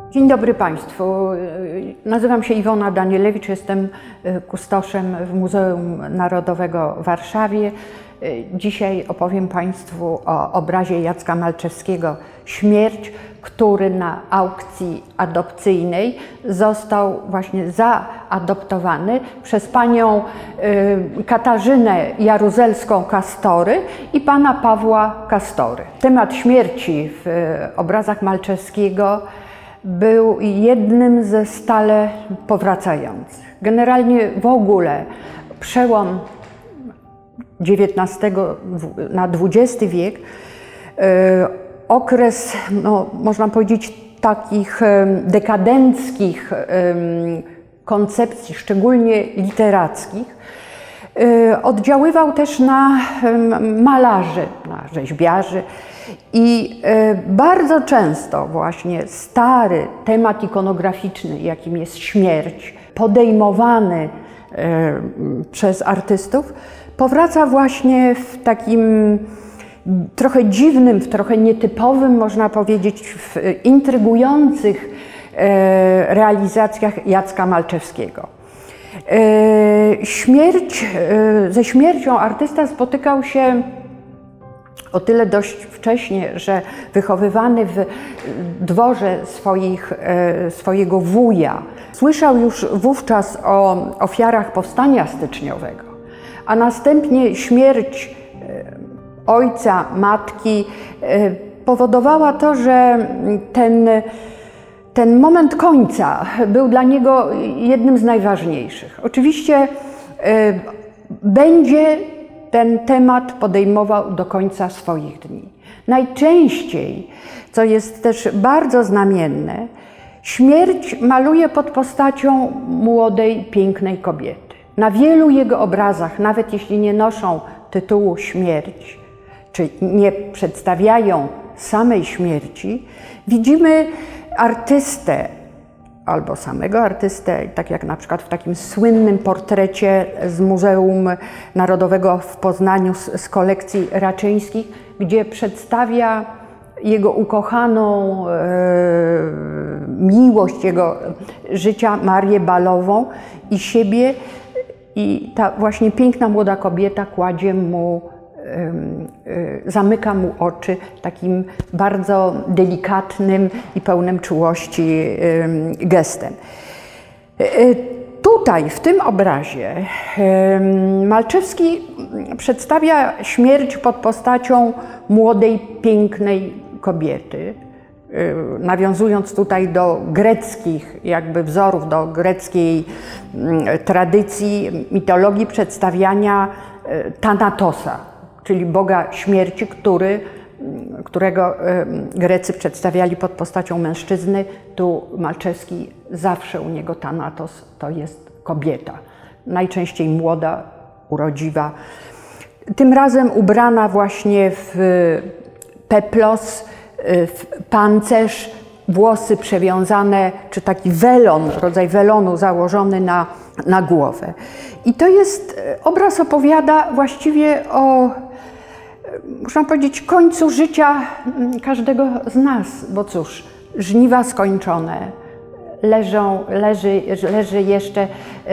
Dzień dobry Państwu. Nazywam się Iwona Danielewicz, jestem kustoszem w Muzeum Narodowego w Warszawie. Dzisiaj opowiem Państwu o obrazie Jacka Malczewskiego „Śmierć”, który na aukcji adopcyjnej został właśnie zaadoptowany przez panią Katarzynę Jaruzelską-Kastory i pana Pawła Kastory. Temat śmierci w obrazach Malczewskiego był jednym ze stale powracających. Generalnie w ogóle przełom XIX na XX wiek, okres, można powiedzieć, takich dekadenckich koncepcji, szczególnie literackich, oddziaływał też na malarzy, na rzeźbiarzy i bardzo często właśnie stary temat ikonograficzny, jakim jest śmierć, podejmowany przez artystów, powraca właśnie w takim trochę dziwnym, w trochę nietypowym, można powiedzieć, w intrygujących realizacjach Jacka Malczewskiego. Ze śmiercią artysta spotykał się o tyle dość wcześnie, że wychowywany w dworze swojego wuja, słyszał już wówczas o ofiarach powstania styczniowego, a następnie śmierć ojca, matki powodowała to, że ten moment końca był dla niego jednym z najważniejszych. Oczywiście będzie ten temat podejmował do końca swoich dni. Najczęściej, co jest też bardzo znamienne, śmierć maluje pod postacią młodej, pięknej kobiety. Na wielu jego obrazach, nawet jeśli nie noszą tytułu śmierć, czy nie przedstawiają samej śmierci, widzimy artystę albo samego artystę, tak jak na przykład w takim słynnym portrecie z Muzeum Narodowego w Poznaniu z kolekcji Raczyńskich, gdzie przedstawia jego ukochaną miłość, jego życia, Marię Balową i siebie, i ta właśnie piękna młoda kobieta kładzie mu, zamyka mu oczy takim bardzo delikatnym i pełnym czułości gestem. Tutaj, w tym obrazie, Malczewski przedstawia śmierć pod postacią młodej, pięknej kobiety, nawiązując tutaj do greckich jakby wzorów, do greckiej tradycji, mitologii przedstawiania Thanatosa, czyli boga śmierci, którego Grecy przedstawiali pod postacią mężczyzny. Tu Malczewski zawsze u niego Thanatos to jest kobieta, najczęściej młoda, urodziwa. Tym razem ubrana właśnie w peplos, w pancerz, włosy przewiązane, czy taki welon, rodzaj welonu założony na głowę. I to jest, obraz opowiada właściwie o, można powiedzieć, końcu życia każdego z nas, bo cóż, żniwa skończone, leży jeszcze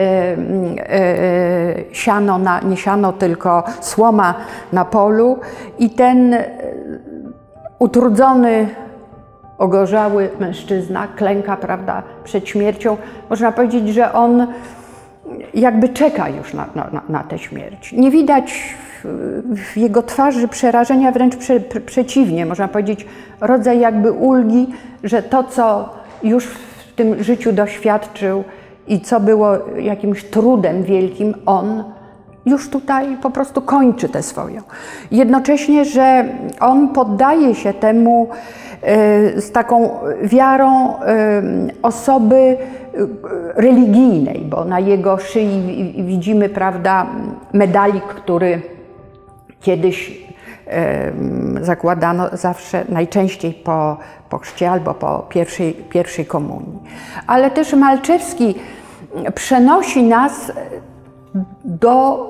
siano, nie siano, tylko słoma na polu i ten utrudzony, ogorzały mężczyzna klęka, prawda, przed śmiercią. Można powiedzieć, że on jakby czeka już na tę śmierć. Nie widać w jego twarzy przerażenia, wręcz przeciwnie, można powiedzieć, rodzaj jakby ulgi, że to, co już w tym życiu doświadczył i co było jakimś trudem wielkim, on już tutaj po prostu kończy tę swoją. Jednocześnie, że on poddaje się temu z taką wiarą osoby religijnej, bo na jego szyi widzimy, prawda, medalik, który kiedyś zakładano zawsze, najczęściej po chrzcie albo po pierwszej komunii. Ale też Malczewski przenosi nas do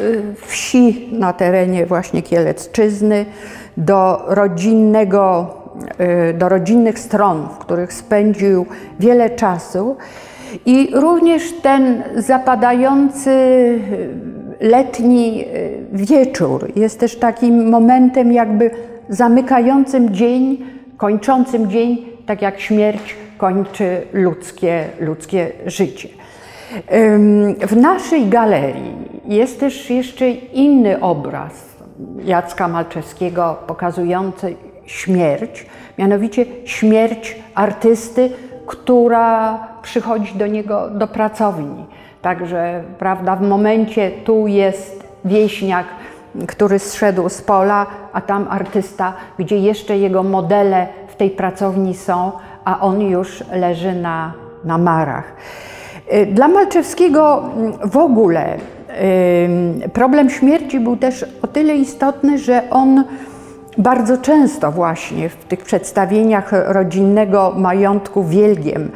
wsi na terenie właśnie Kielecczyzny, do rodzinnego do rodzinnych stron, w których spędził wiele czasu. I również ten zapadający letni wieczór jest też takim momentem jakby zamykającym dzień, kończącym dzień, tak jak śmierć kończy ludzkie życie. W naszej galerii jest też jeszcze inny obraz Jacka Malczewskiego pokazujący śmierć, mianowicie śmierć artysty, która przychodzi do niego do pracowni. Także, prawda, w momencie tu jest wieśniak, który zszedł z pola, a tam artysta, gdzie jeszcze jego modele w tej pracowni są, a on już leży na marach. Dla Malczewskiego w ogóle problem śmierci był też o tyle istotny, że on bardzo często właśnie w tych przedstawieniach rodzinnego majątku Wielgiem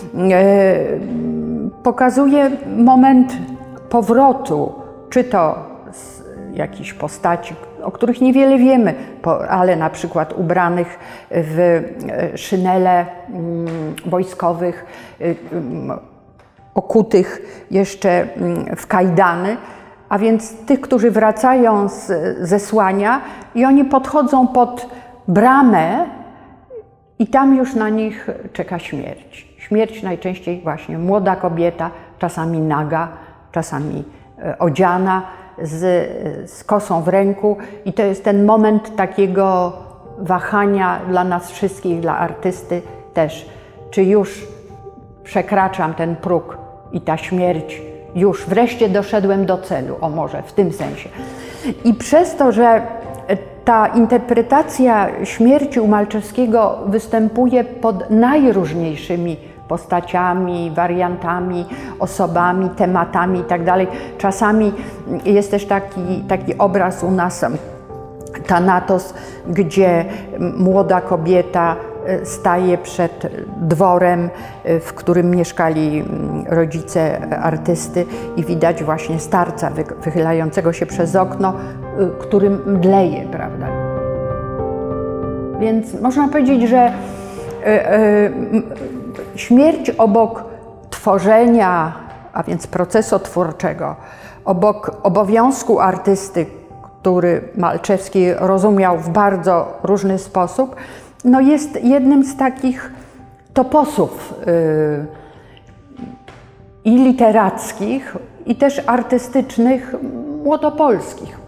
pokazuje moment powrotu, czy to z jakichś postaci, o których niewiele wiemy, ale na przykład ubranych w szynele wojskowych, okutych jeszcze w kajdany, a więc tych, którzy wracają z zesłania i oni podchodzą pod bramę i tam już na nich czeka śmierć. Śmierć najczęściej właśnie młoda kobieta, czasami naga, czasami odziana, z kosą w ręku i to jest ten moment takiego wahania dla nas wszystkich, dla artysty też, czy już przekraczam ten próg i ta śmierć, już wreszcie doszedłem do celu, o może w tym sensie. I przez to, że ta interpretacja śmierci u Malczewskiego występuje pod najróżniejszymi postaciami, wariantami, osobami, tematami itd. Czasami jest też taki obraz u nas, Thanatos, gdzie młoda kobieta staje przed dworem, w którym mieszkali rodzice artysty i widać właśnie starca wychylającego się przez okno, którym mdleje, prawda? Więc można powiedzieć, że śmierć obok tworzenia, a więc procesu twórczego, obok obowiązku artysty, który Malczewski rozumiał w bardzo różny sposób, no jest jednym z takich toposów i literackich, i też artystycznych młodopolskich.